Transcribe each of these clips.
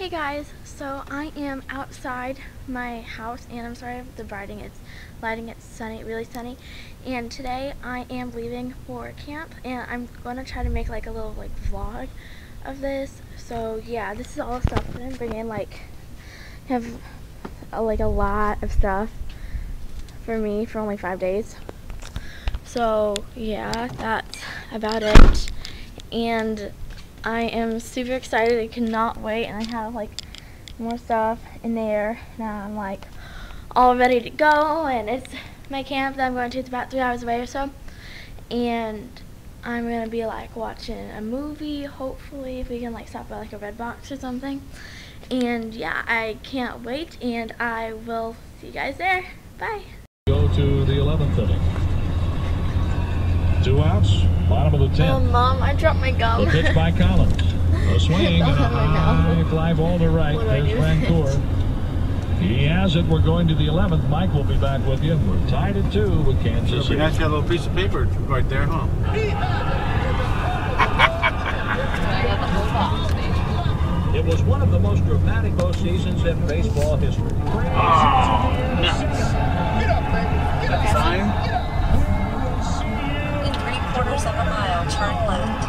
Guys, so I am outside my house, and I'm sorry for the lighting. It's sunny, really sunny, and today I am leaving for camp, and I'm gonna try to make like a little vlog of this. So yeah, this is all the stuff I'm gonna bring in. Have a lot of stuff for me for only 5 days. So yeah, that's about it, and I am super excited. I cannot wait, and I have more stuff in there. Now I'm all ready to go, and it's my camp that I'm going to. It's about 3 hours away or so, and I'm gonna be watching a movie. Hopefully, if we can stop at a Redbox or something. And yeah, I can't wait, and I will see you guys there. Bye. Go to the 11th inning. 2 outs, bottom of the 10th. Oh, Mom, I dropped my gum. The pitch by Collins. A swing and a high fly ball to right. There's Rancourt. He has it. We're going to the 11th. Mike will be back with you. We're tied at 2 with Kansas City. We got that little piece of paper right there, huh? It was one of the most dramatic postseasons in baseball history. Oh, nuts. Sign? In 3/4 of a mile, turn left.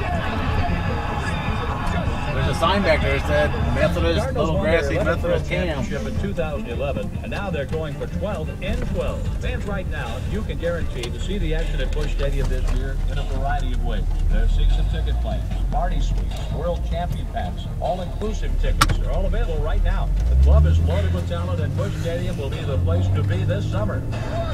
There's a sign back there that said Methodist, Little Grassy Methodist Camp. In 2011, and now they're going for 12 in 12. Fans right now, you can guarantee to see the action at Busch Stadium this year in a variety of ways. Their season ticket plans, party suites, world champion packs, all-inclusive tickets. They're all available right now. The club is loaded with talent, and Busch Stadium will be the place to be this summer.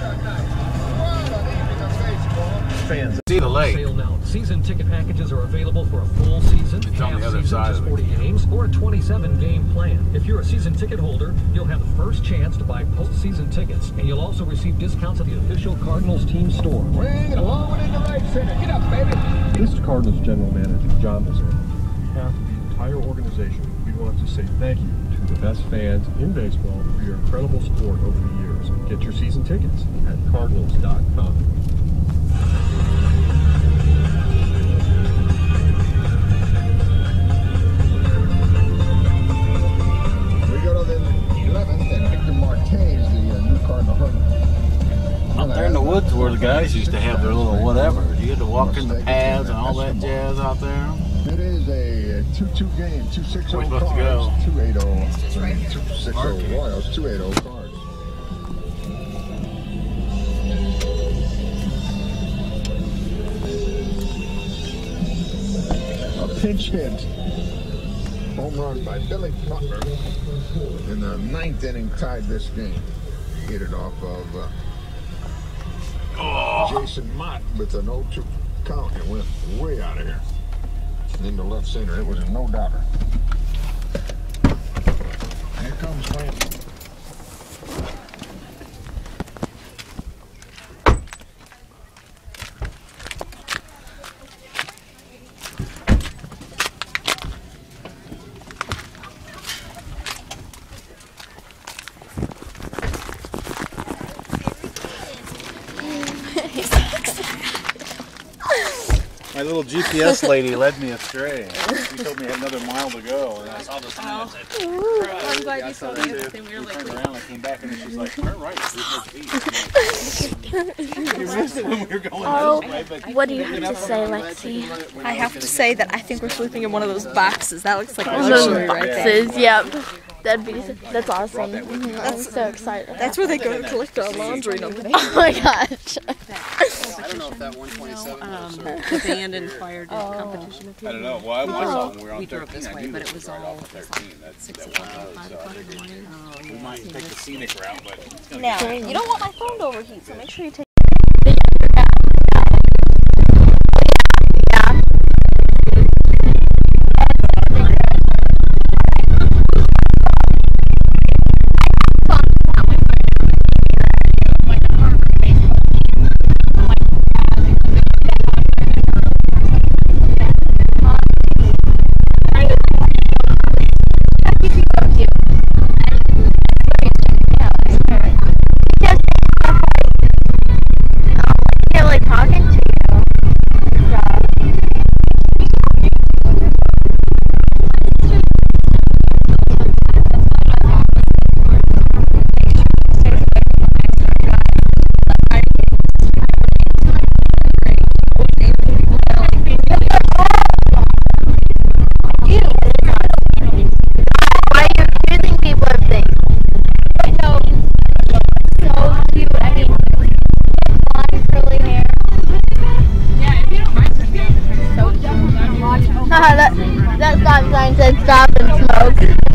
Fans, see the lake. Sale now. Season ticket packages are available for a full season, It's on the other season, side just of it. 40 games, or a 27-game plan. If you're a season ticket holder, you'll have the first chance to buy postseason tickets, and you'll also receive discounts at the official Cardinals team store. Swing it along into right center. Get up, baby. This is Cardinals General Manager John Lazare. On behalf of the entire organization, we want to say thank you to the best fans in baseball for your incredible support over the years. Get your season tickets at cardinals.com. We go to the 11th, and Victor Martinez, the new Cardinal hunter. Out there in the woods where the guys used to have their little whatever. You had to walk in the paths and all that jazz out there. It is a 2-2 game, 2-6-0 We're supposed to Cards, go. 2-8-0, 2-6-0 Royals, 2-8-0 Cards. A pinch hit, home run by Billy Butler in the 9th inning tied this game. Hit it off of Jason Mott with an 0-2 count. It went way out of here. Into left center. It was a no-doubter. Here comes Frankie. My little GPS lady led me astray. She told me I had another mile to go, and I saw the sign and said, I'm glad you saw the other thing. We were turned around, I came back, and she's like, turn right, 300 feet. You missed it when we were going this way, but What do you have to say, Lexi? I have to say that I think we're sleeping in one of those boxes. That looks like a Those luxury right there. boxes, yep. That's awesome. I'm so excited. That's where they go to collect our laundry. Oh my gosh. I don't know if that 127 The band and choir did competition. I don't know. Well, I saw when we were on We drove 13. this I way, knew but this it was right all off of 13. That's 6 that o'clock, one road, 5 so I o'clock in the figured morning. we might take the scenic route, but it's gonna Now, be you don't want my phone to overheat, so make sure you take joke.